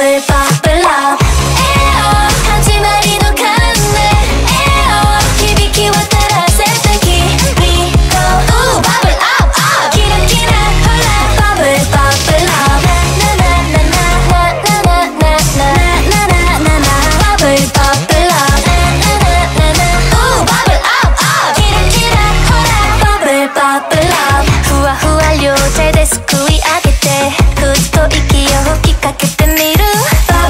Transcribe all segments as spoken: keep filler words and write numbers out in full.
bubble bubble up 始まりの鐘響き渡らせた君と Ooh bubble up up キラキラほら bubble bubble up なななななななななななな bubble bubble up なななな Ooh bubble up up キラキラほら bubble bubble up ふわふわ両手ですくい上げてふっと息を吹きかけてみるバ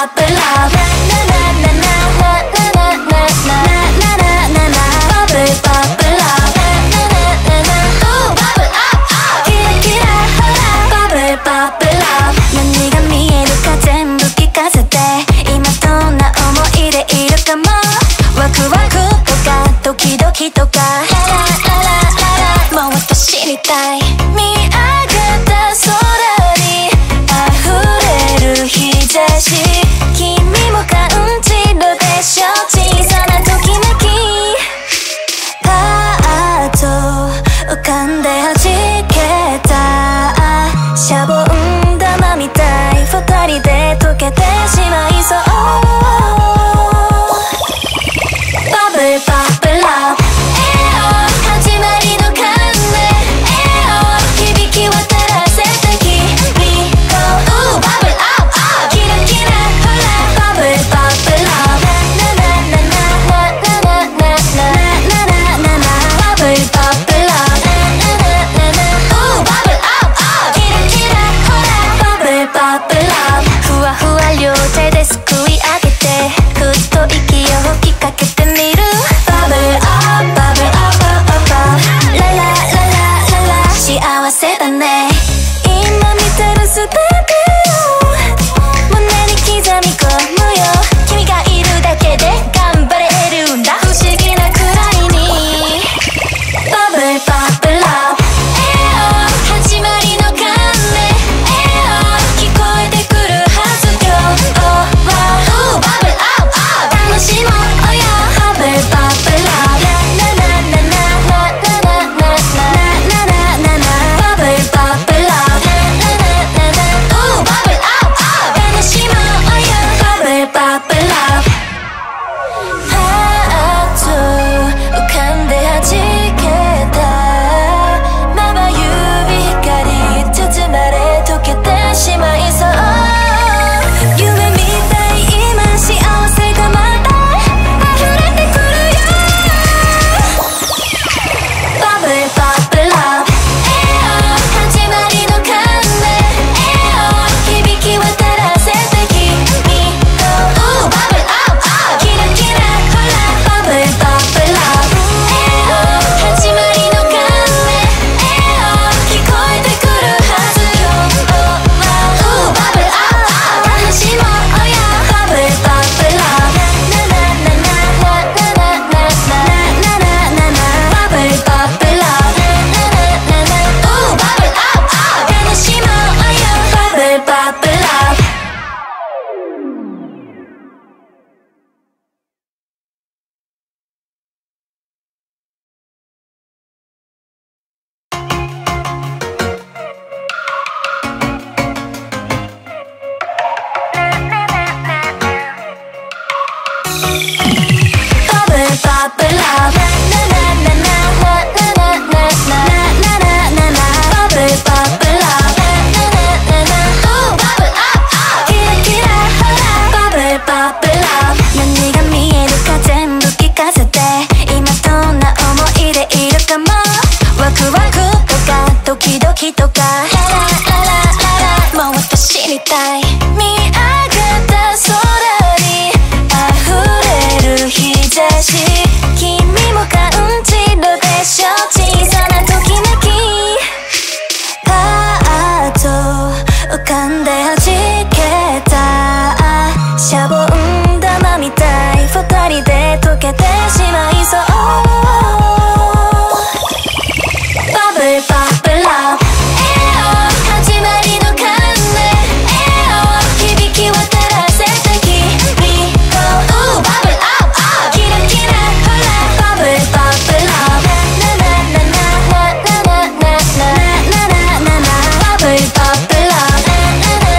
bubble love na na na na na na na na na na na na bubble bubble love na na na na ooh bubble up up キラキラほら bubble bubble love 何が見えるか全部聞かせて今どんな思いでいるかもワクワクとかドキドキとかラララララもっと知りたい見上げた空に溢れる日差し君も感じるでしょ小さなときめきパーッと浮かんで弾けたシャボン玉みたい二人で溶けてしまいそうバブルバブルラブ始まりの鐘響き渡らせて君とバブルアップアップキラキラほらバブルバブルラブななななななななななななバブルバブルラブなななななバブルアップアップキラキラほらバブルバブルラブふわふわ両手ですくい上げてふっと息を吹きかけてみるバブルアップバブルアップアップアップララララララ幸せだね今見てるすべてを胸に刻み込むよ君がいるだけで頑張れるんだ不思議なくらいにバブルバブルラブ始まりの鐘聞こえてくるはず今日はバブルアップアップ楽しもうよバブルバブルラブななななななななななななバブルバブルラブなななななバブルアップアップ楽しもうよバブルバブルラブパーッと浮かんで弾けたまばゆい光包まれ溶けてしまいそう夢みたい今幸せがまた溢れてくるよバブルバブルラブ始まりの鐘響き渡らせて君とバブルアップアップキラキラほらバブルバブルラブ始まりの鐘聞こえてくるはず今日はバブルアップアップ楽しもうよバブルバブルラブななななななななななななバブルバブルラブなななななバブルアップアップ楽しもうよバブルバブルラブバブルバブルラブななななななななななななバブルバブルラブなななななバブルアップアップキラキラほらバブルバブルラブ何が見えるか全部聞かせて今どんな思いでいるかもワクワクとかドキドキとかラララララもっと知りたい見上げた空に溢れる日差し君も感じるでしょ小さなときめきパーッと浮かんで弾けたシャボン玉みたい二人で溶けてしまいそうバブルバブルラブ始まりの鐘響き渡らせて君とバブルアップアップキラキラほらバブルバブルラブななななななななななななバブルバブルラブななな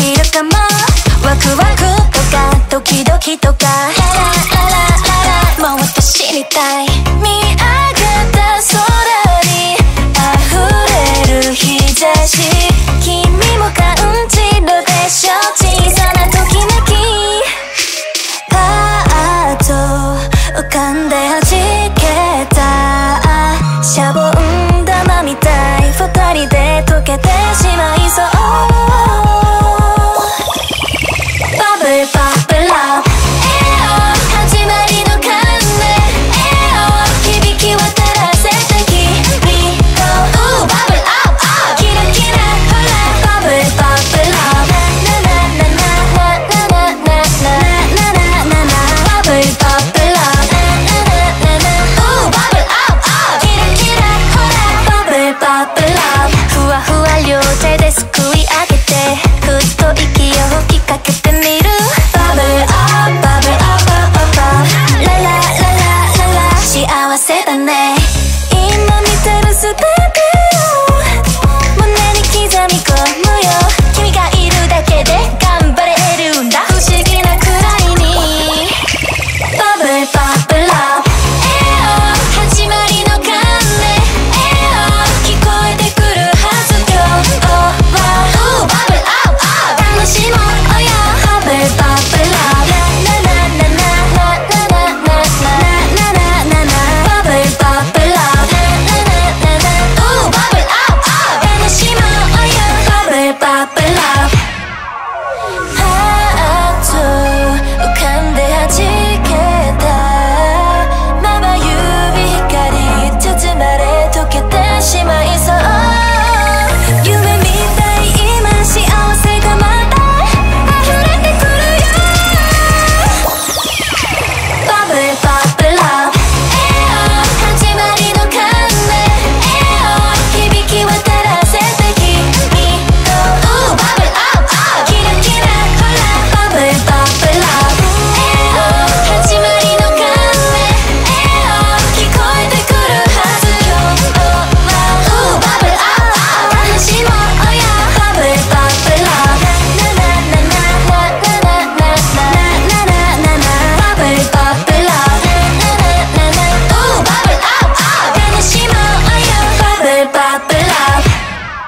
いるかも。ワクワクとかドキドキとか、ラララララもっと知りたい。見上げた空に溢れる日差し、君も感じるでしょ。小さなときめき、パーッと浮かんで弾けたシャボン玉みたい。二人で溶けてしまいそう。バブルバブルラブ、始まりの鐘、響き渡らせて君とバブルアップアップ、キラキラほらバブルバブルラブ、ナナナナナナナナナナナナバブルバブルラブ、ナナナナバブルアップアップ、キラキラほらバブルバブルラブ。ふわふわ両手ですくい上げて、ふっと息を吹きかけてみる。バブルアップバブルアップアップアップ、ララララララ幸せだね。今見てるすべてを胸に刻み込むよ。君がいるだけで頑張れるんだ、不思議なくらいに。バブルバブルラブ、始まりの鐘、聞こえてくるはず。今日はバブルアップアップ、楽しもうよ。バブルバブルラブ、ナナナナナナナナナナナナバブルバブルラブ、ナナナナナバブルアップアップ、楽しもうよ。バブルバブルラブ、パーッと浮かんで弾けたまばゆい光、包まれ溶けてしまいそう。夢みたい今幸せがまた溢れてくるよ。バブルバブルラブ、始まりの鐘、響き渡らせて君とバブルアップアップ、キラキラほらバブルバブルラブ、始まりの鐘、聞こえてくるはず。今日はバブルアップアップ、楽しもうよ。バブルバブルラブ、ナナナナナナナナナナナバブルバブルラブ、ナナナナバブルアップアップ、楽しもうよ。バブルバブルラブ。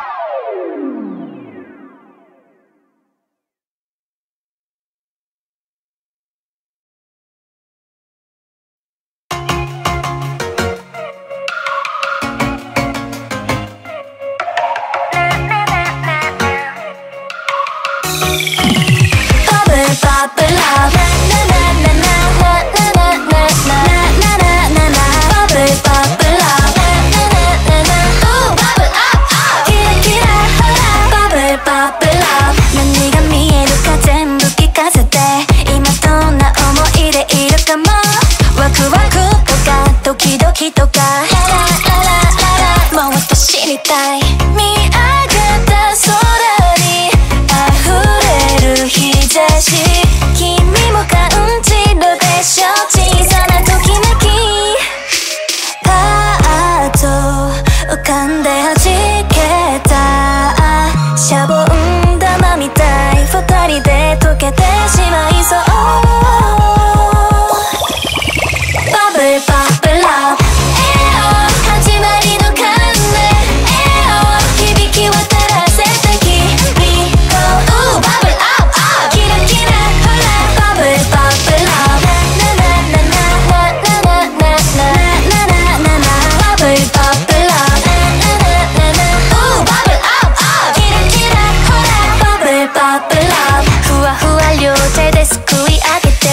バブルバブルラブ、ナナナナナナナナナナナナバブルバブルラブ、ナナナナバブルアップアップ、キラキラほらバブルバブルラブ。何が見えるか全部聞かせて、今どんな思いでいるかも。ワクワクとかドキドキとか、ラララララもっと知りたい。見上げた空に溢れる日差し、君も感じるでしょ。小さなときめき、パーッと浮かんで弾けたシャボン玉みたい。二人で溶けてしまいそう。バブルバブルラブ、始まりの鐘、響き渡らせて君とバブルアップアップ、キラキラほらバブルバブルラブ、ナナナナナナナナナナナナバブルバブルラブ、ナナナナバブルアップアップ、キラキラほらバブルバブルラブ。ふわふわ両手ですくい上げて、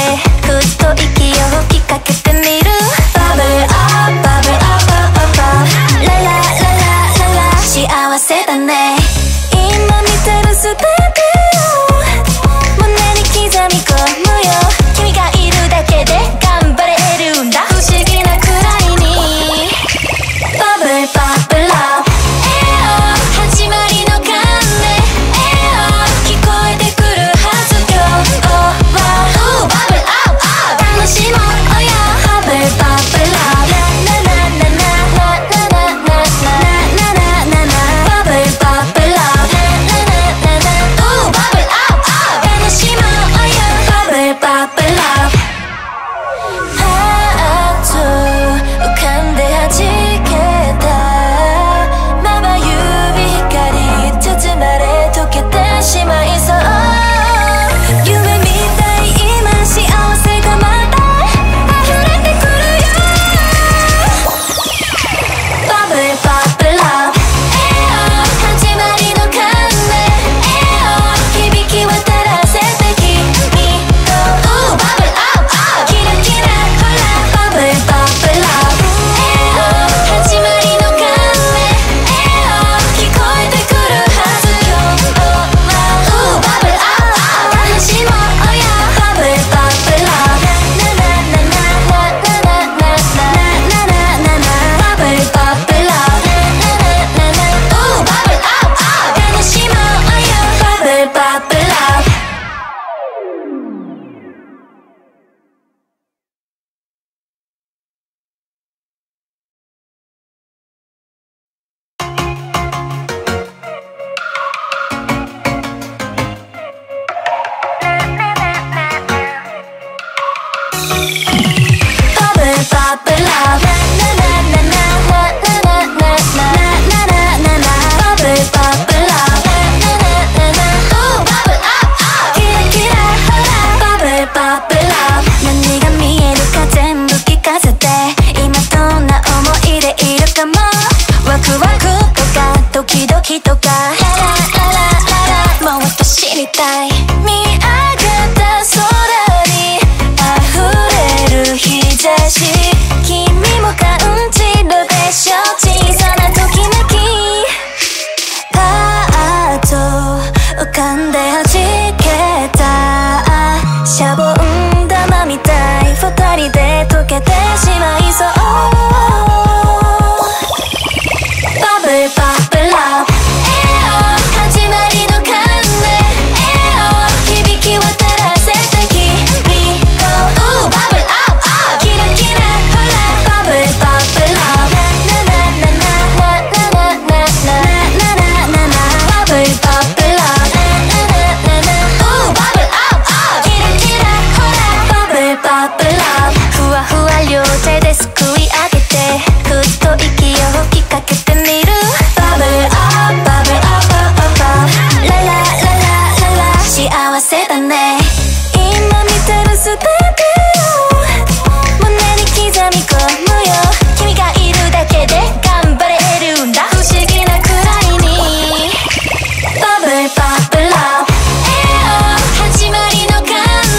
わせだね。今見てるすべてを胸に刻み込むよ。君がいるだけで頑張れるんだ。不思議なくらいにバブルバブルラブ、始まりの鐘、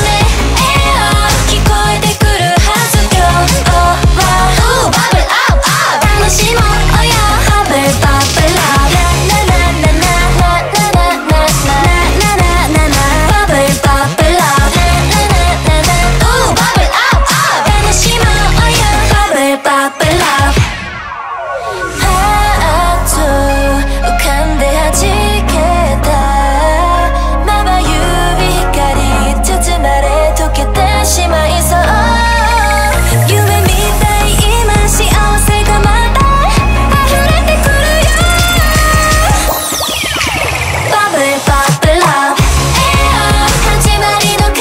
聞こえてくるはず。今日はバブルアップアップ楽しもうよ。バブルバブルラブ、ナナナナナナナナナナナナバブルバブルラブ、ナナナナナバブルアップアップ楽しもうよ。バブルバブルラブ、ハート浮かんで弾けたまばゆい光包まれ溶けてしまいそう。夢みたい今幸せがまた溢れてくるよ。バブルバブルラブ、始まりの鐘、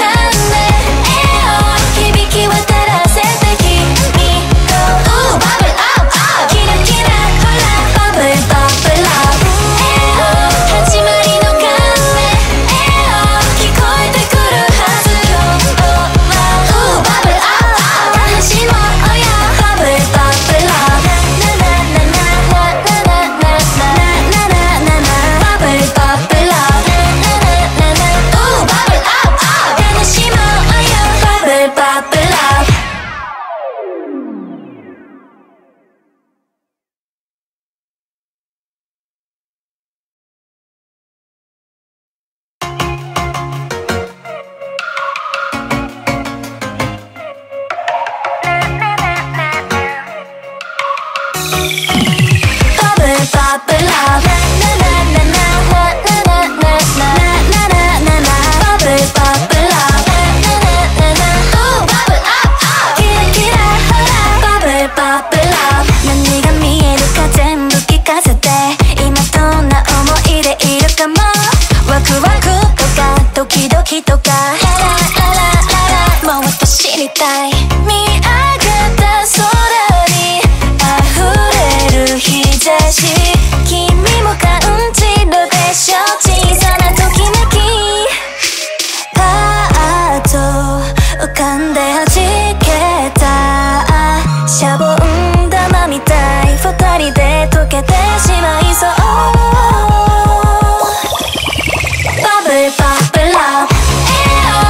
響き渡らせて君とバブルアップアップキラキラほら。バブルバブルラブ、始まりの鐘、聞こえてくるはず。今日はバブルアップアップ楽しもうよ。バブルバブルラブ、ナナナナナナナナナナナバブルバブルラブ、ナナナナバブルアップアップ楽しもうよ。バブルバブルラブ、バブルバブルラブ、ナナナナナナナナナナナナバブルバブルラブ、ナナナナバブルアップアップキラキラほら。バブルバブルラブ、何が見えるか全部聞かせて。今どんな思いでいるかも。ワクワクとかドキドキとかラララララもっと知りたい。見上げた空に溢れる日差し、君も感じるでしょ。小さなときめきパーッと浮かんで弾けたシャボン玉みたい二人で溶けてしまいそう。バブルバブルラブ、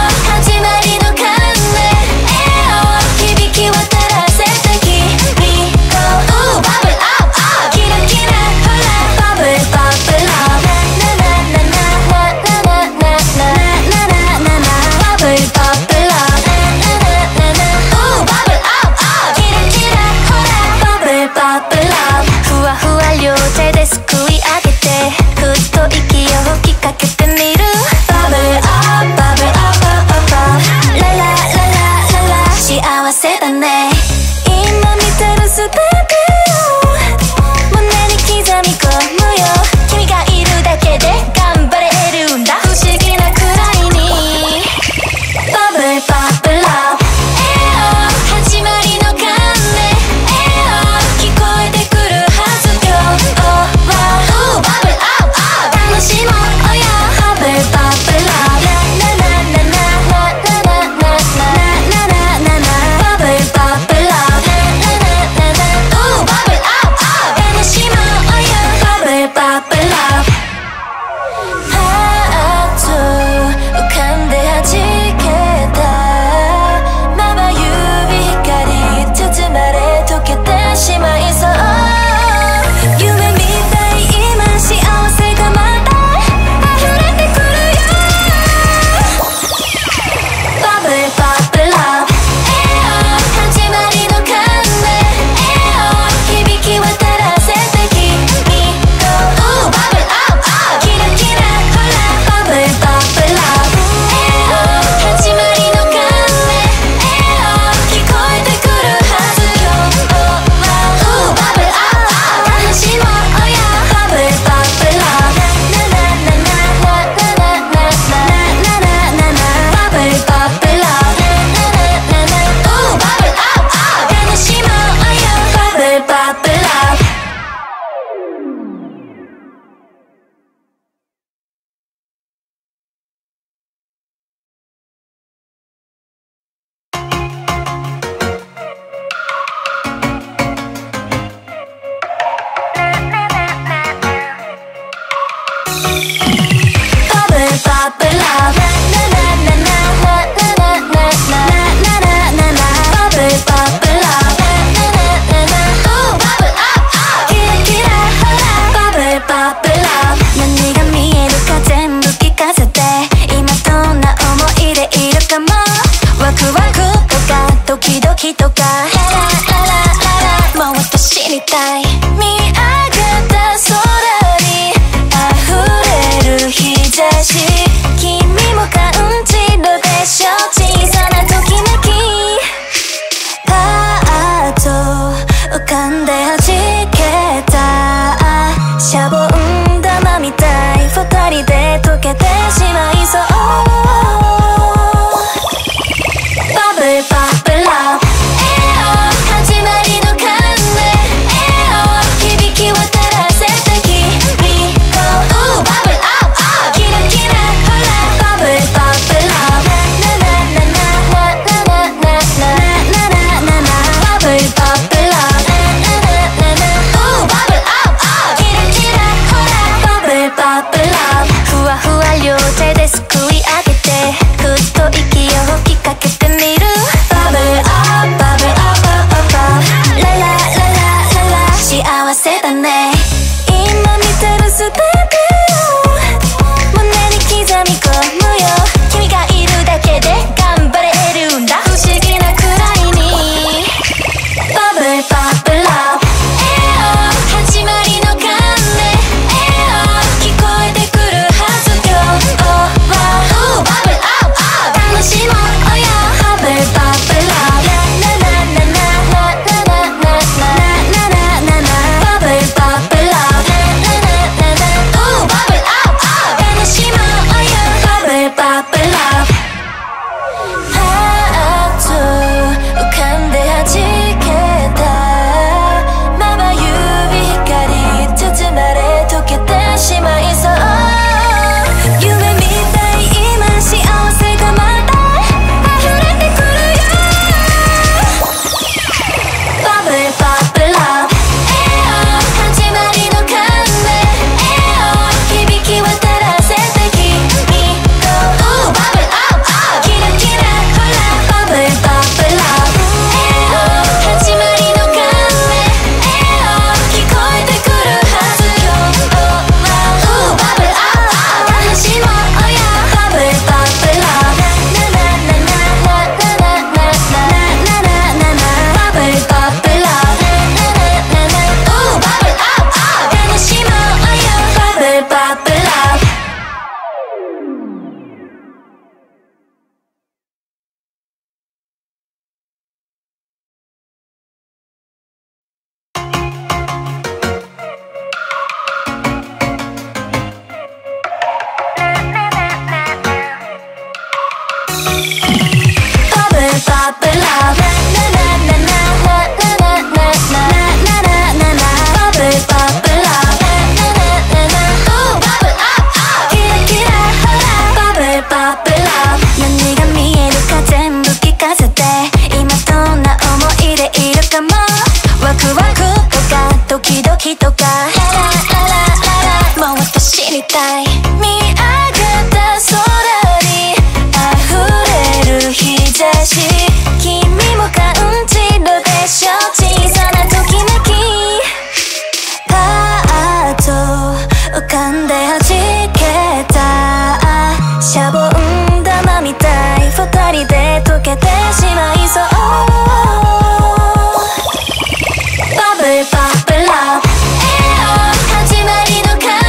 bubble up 何が見えるか全部聞かせて今どんな思いでいるかもワクワクとかドキドキとかラララララもっと知りたい見上げた空に溢れる日差し君も感じるでしょ小さなときめきパーッと浮かんで弾けたシャボン玉みたい二人で溶けてしまいそうバブルバブルラブ始まりの鐘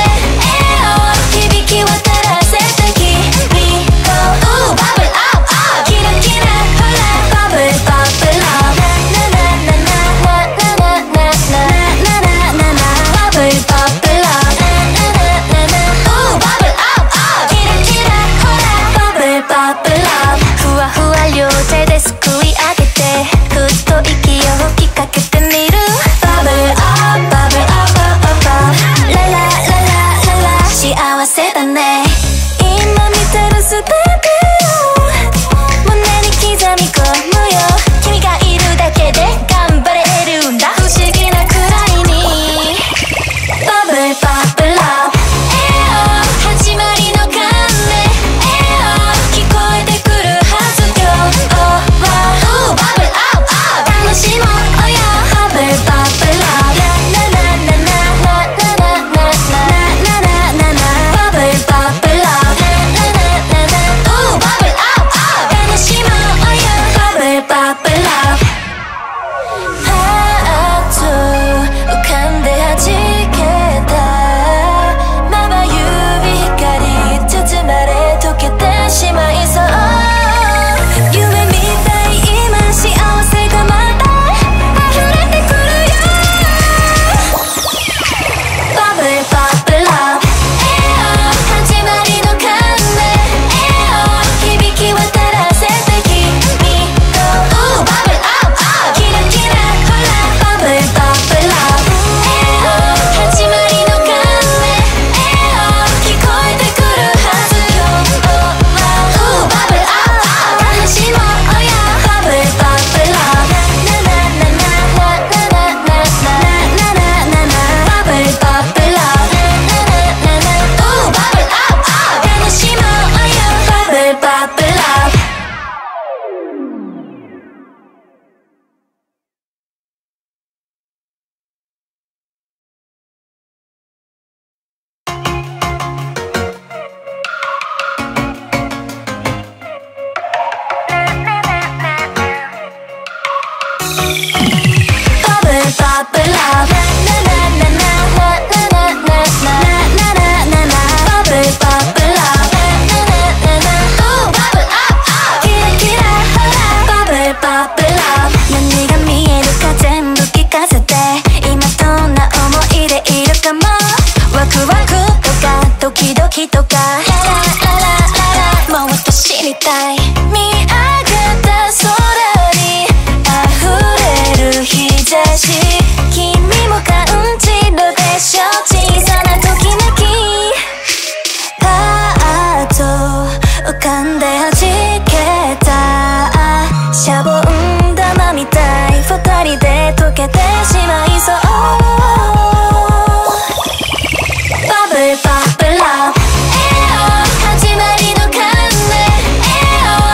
響き渡らせて君とバブルアップアップキラキラほらバブルバブルラブナナナナナナナナナナナナバブルバブルラブナナナナナバブルアップアップキラキラほらバブルバブルラブふわふわ両手ですくい上げてふっと息を吹きかけてみるバブルアップバブルアップアップアップララララララ幸せだね今見てるすべてを胸に刻み込むよ君がいるだけで頑張れるんだ不思議なくらいにバブルバブルラブ始まりの鐘聞こえてくるはず今日はバブルアップアップ楽しもうよバブルバブルラブナナナナナナナナナナナナバブルバブルラブナナナナナバブルアップアップ楽しもうよバブルバブルラブパーッと浮かんで弾けたまばゆい光包まれ溶けてしまいそう夢みたい今幸せがまた溢れてくるよバブルバブルラブ始まりの鐘響き渡らせて君とバブルアップアップキラキラほらバブルバブルラブ始まりの鐘聞こえてくるはず今日はバブルアップアップ楽しもうよバブルバブルラブナナナナナナナナナナナバブルバブルラブナナナナナバブルアップアップ楽しもうよバブルバブルラブバブルバブルラブナナナナナナナナナナナナバブルバブルラブナナナナバブルアップアップキラキラほらバブルバブルラブ何が見えるか全部聞かせて今どんな思いでいるかもワクワクとかドキドキとかラララララもっと知りたい見上げた空に溢れる日差し君も感じるでしょ小さなときめきパーッと浮かんで弾けたシャボン玉みたい二人で溶けてしまいそうバブルバブルラブ始まりの鐘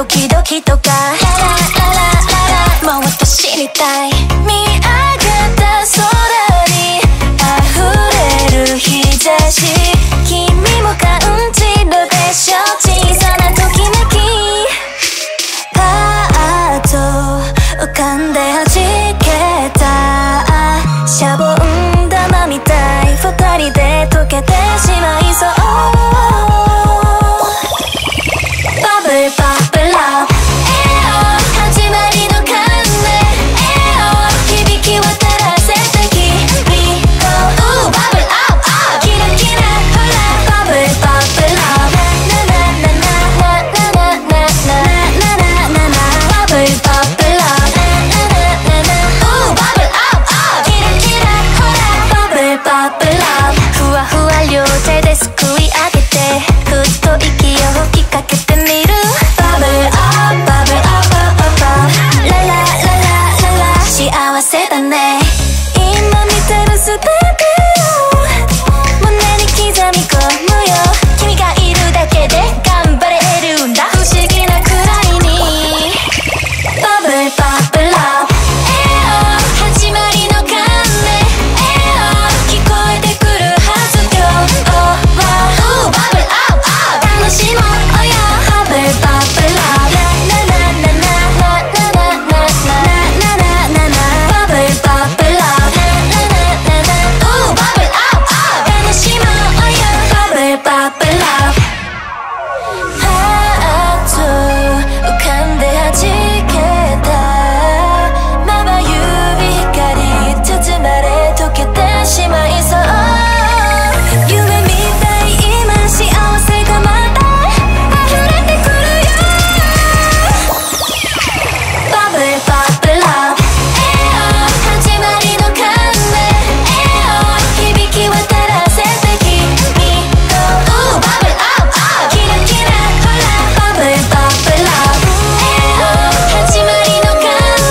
キドキとかララララララもっと知りたい。見上げた空に溢れる日差し、君も感じるでしょ。小さなときめきパーッと浮かんで弾けたシャボン玉みたい、二人で溶けてしまいそう。バブルバブルラブ、始まりの鐘、響き渡らせて君とバブルアップアップ、キラキラほらバブルバブルラブ、ナナナナナナナナナナナナバブルバブルラブ、ナナナナバブルアップアップ、キラキラほらバブルバブルラブ、ふわふわ両手ですくい上げてふっと息を吹きかけてみる。バブルアップバブルアップアップアップ、ララララララ幸せだね。今見てるすべてを胸に刻み込むよ。君がいるだけで頑張れるんだ、不思議なくらいに。バブルバブルラブ、始まりの鐘、聞こえてくるはず。今日はバブルアップアップ、楽しもうよ。バブルバブルラブ、ナナナナナナナナナナナナバブルバブルラブ、ナナナナナバブルアップアップ、楽しもうよ。バブルバブルラブ、パーッと浮かんで弾けたまばゆい光、包まれ溶けてしまいそう。夢みたい今幸せがまた溢れてくるよ。バブルバブルラブ、始まりの鐘、響き渡らせて君とバブルアップアップ、キラキラほらバブルバブルラブ、始まりの鐘、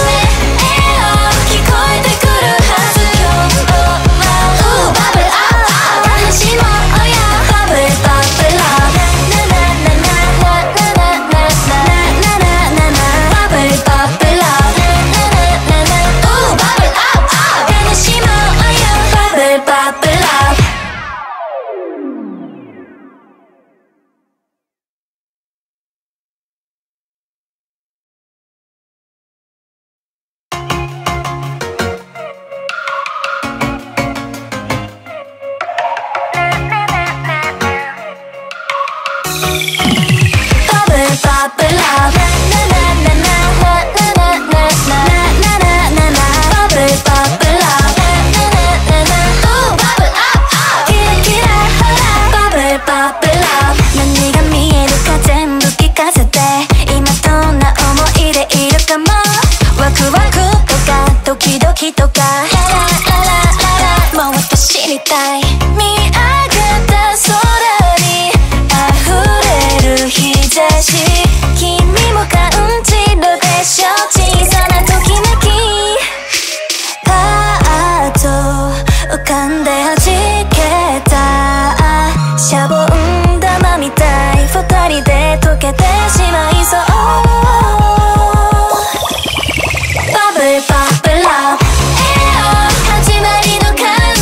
聞こえてくるはず。今日はバブルアップアップ、楽しもうよ。バブルバブルラブ、ナナナナナナナナナナナバブルバブルラブ、ナナナナバブルアップアップ、楽しもうよ。バブルバブルラブ。バブルバブルラブ、ナナナナナナナナナナナナバブルバブルラブ、ナナナナバブルアップアップ、キラキラほらバブルバブルラブ、何が見えるか全部聞かせて。今どんな思いでいるかも、ワクワクとかドキドキとかラララララもっと知りたい。見上げた空に溢れる日差し、君も感じるでしょ。小さなときめきパーッと浮かんで弾けたシャボン玉みたい、二人で溶けてしまいそう。バブルバブルラブ、始まりの鐘、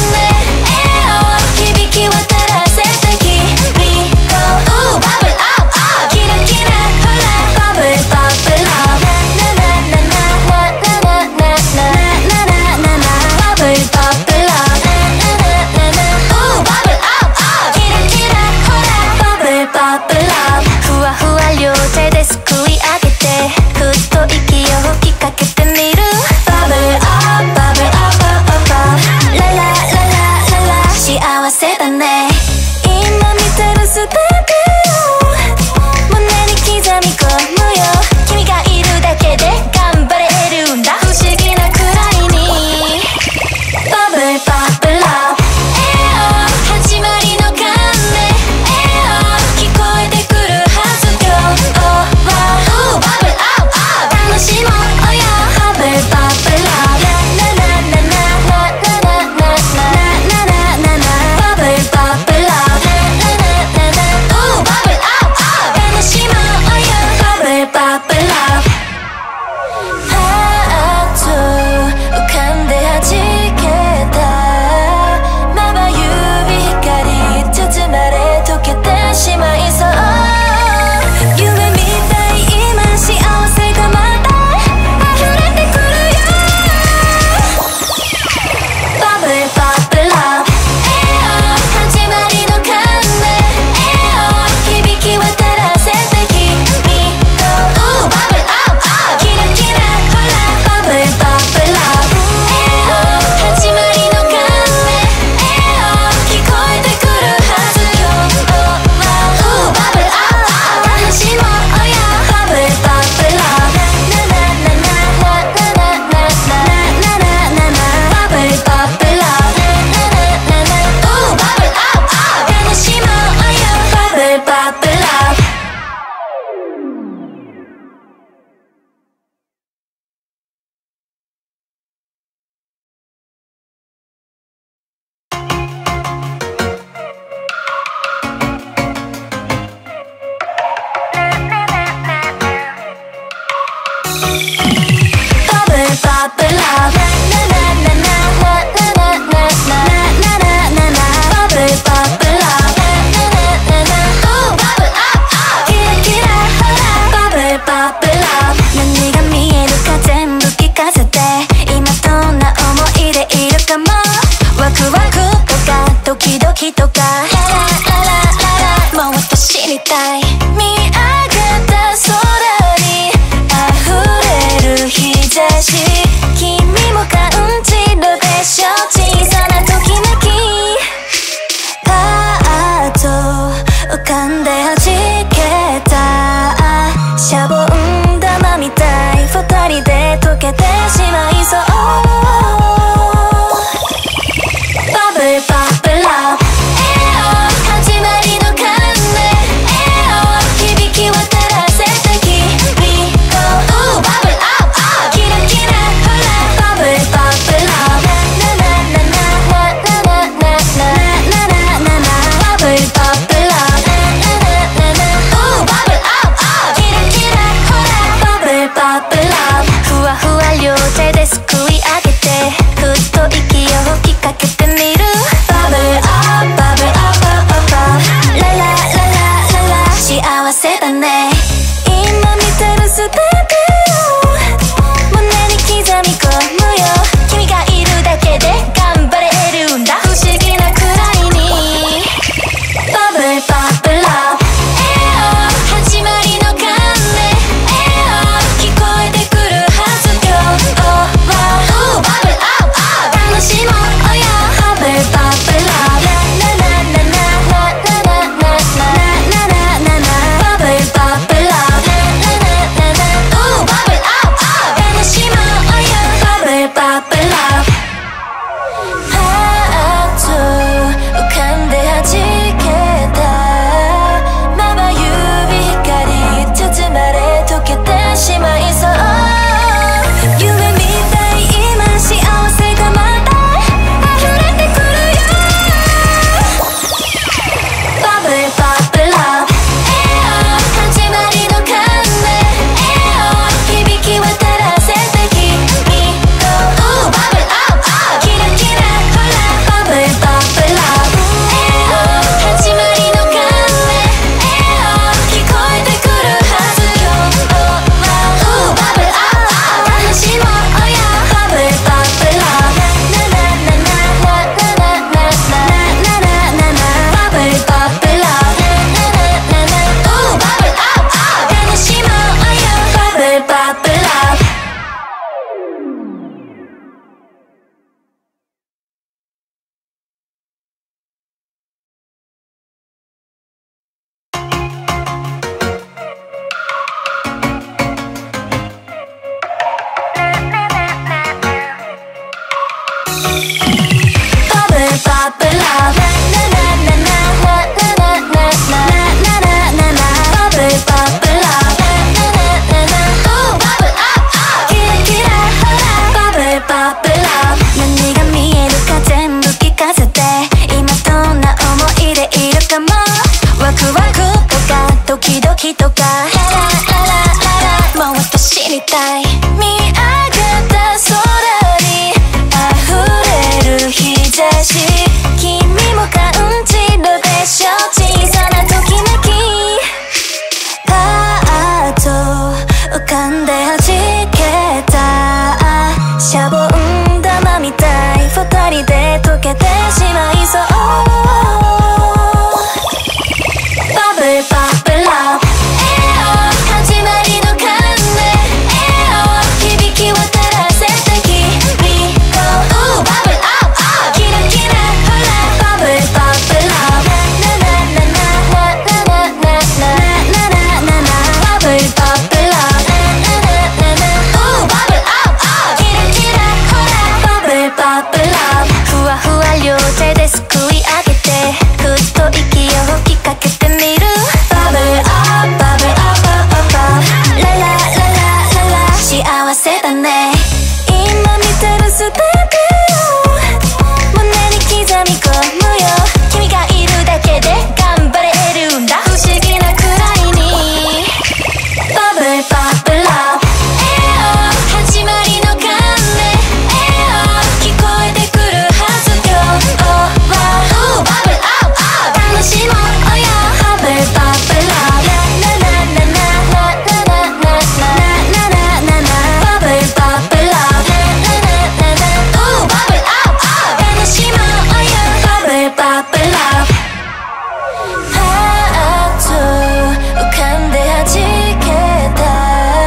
響き渡らせて君とバブルアップアップ、キラキラほらバブルバブルラブ、ナナナナナナナナナナナバブルバブルラブ、ナナナナバブルアップアップ、キラキラほらバブルバブルラブ、ふわふわ両手ですくい上げてふっと息を吹きかけてみる。バブルアップバブルアップアップアップ、ララララララ幸せだね。今見てるすべてを胸に刻み込むよ。君がいるだけで頑張れるんだ、不思議なくらいに。バブルバブルラブ、始まりの鐘、聞こえてくるはず。今日はみたい見上げた空に溢れる日差し君も感じるでしょ小さなときめきパーッと浮かんで弾けたシャボン玉みたい二人で溶けてしまいそうバブルバブルラブ始まりの鐘響き渡らせて君とバブルアップアップキラキラほらバブルバブルラブナナナナナナナナナナナナバブルバブルラブナナナナナバブルアップアップキラキラほらバブルバブルラブふわふわ両手ですくい上げてふっと息を吹きかけてみるバブルアップバブルアップアップアップララララララ幸せだね今見てるすべてを胸に刻み込むよ君がいるだけで頑張れるんだ不思議なくらいにバブルバブルラブ始まりの鐘聞こえてくるはず今日はバブルアップアップ楽しもうよバブルバブルラブナナナナナナナナナナナナバブルバブルラブナナナナナバブルアップアップ楽しもうよバブルバブルラブパーッと浮かんで弾けた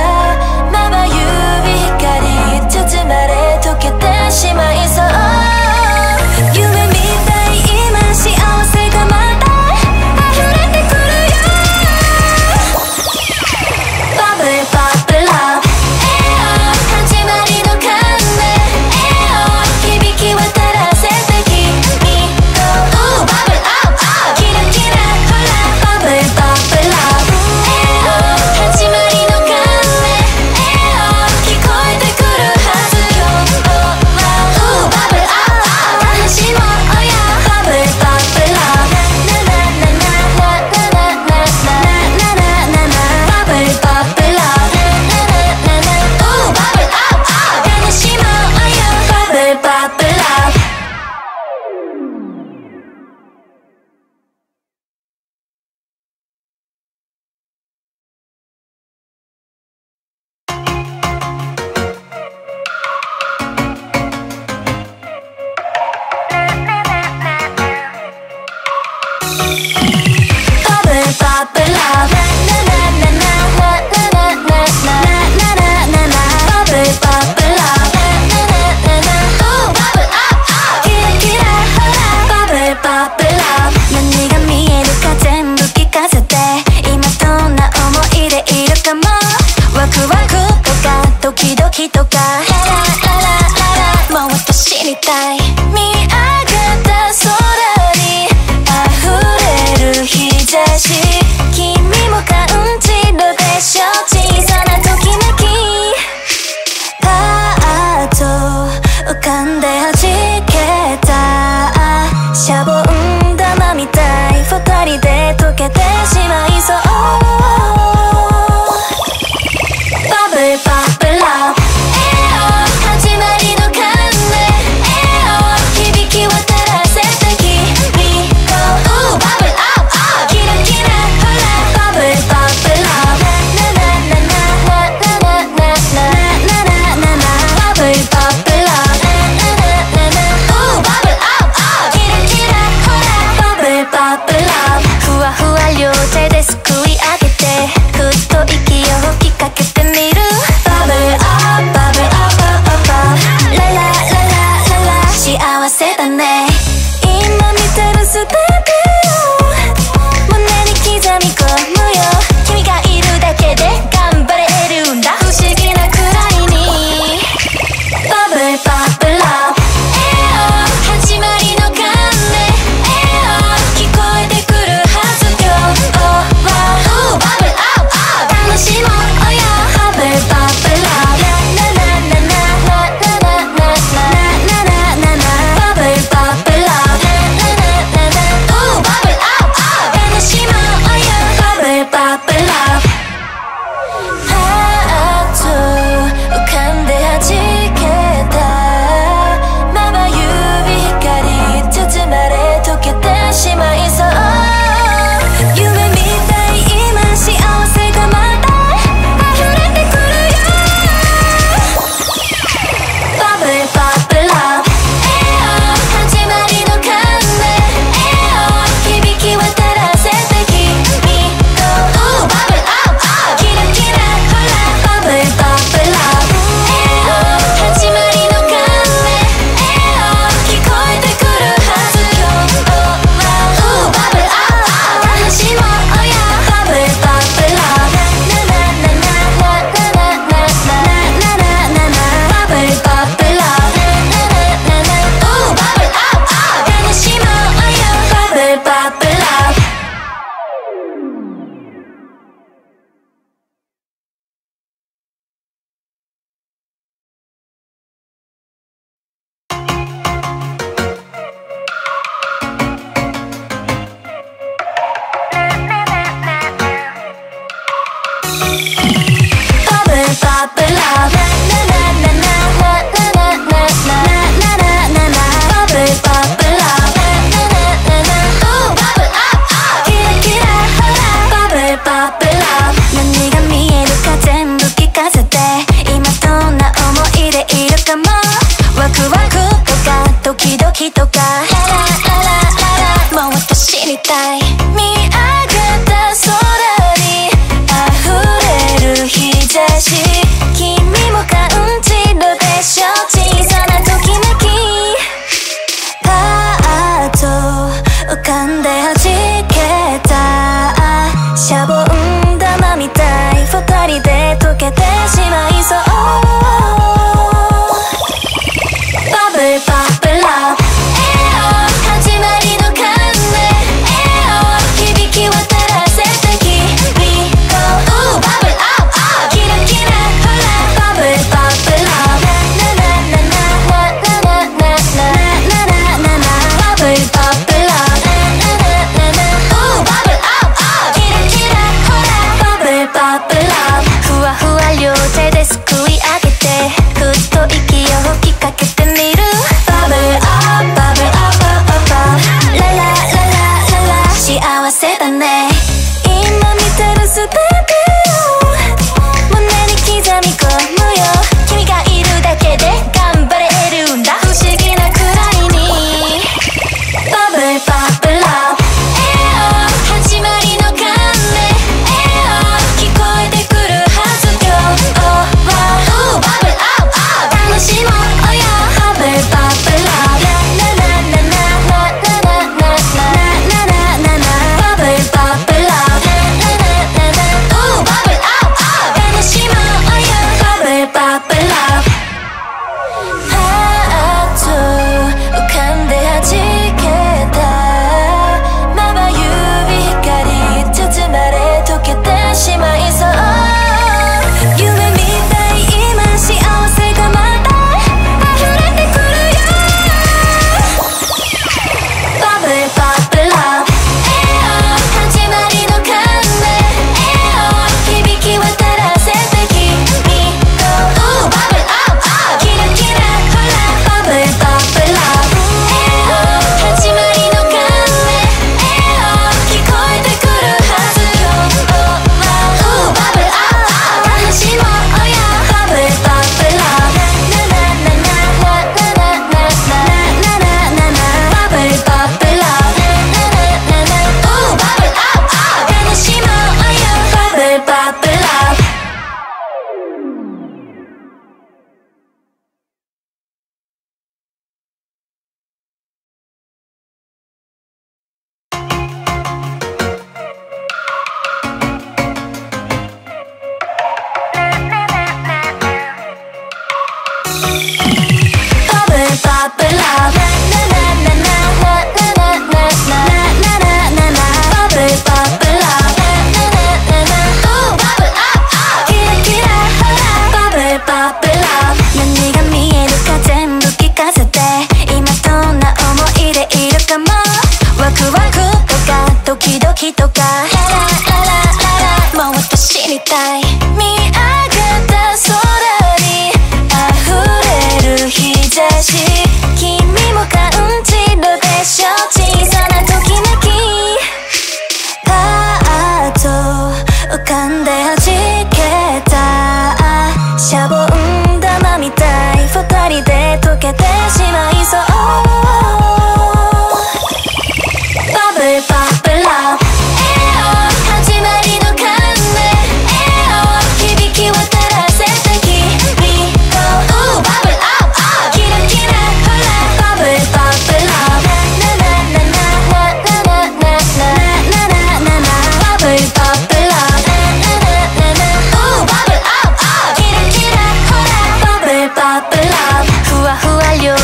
ふわふわ両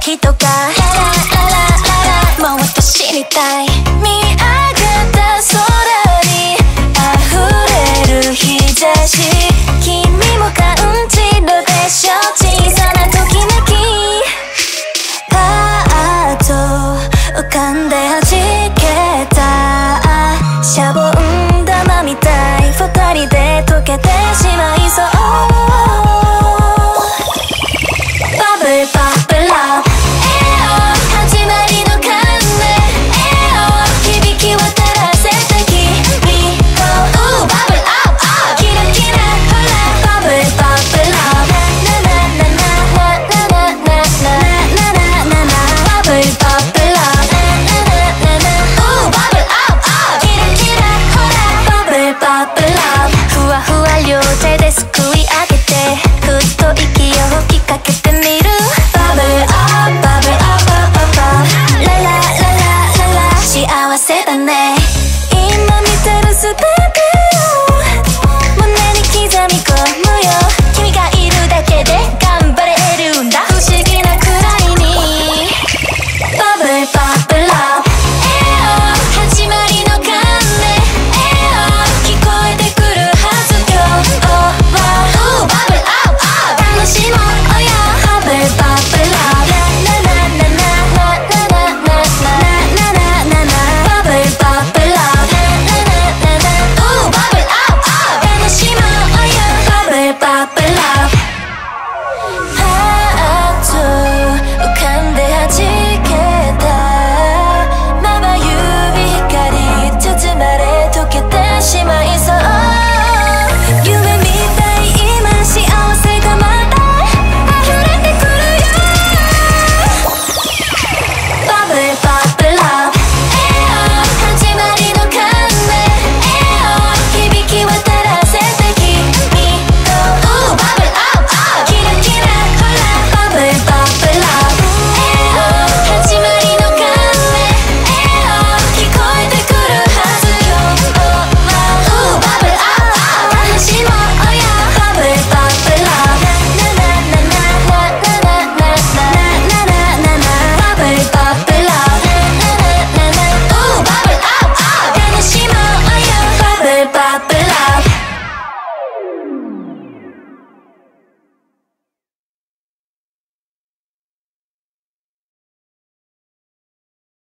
時とかラララララもっと知りたい。見上げた空に溢れる日差し、君も感じるでしょ小さなときめき。パーッと浮かんで弾けたシャボン玉みたい、二人で溶けてしまいそう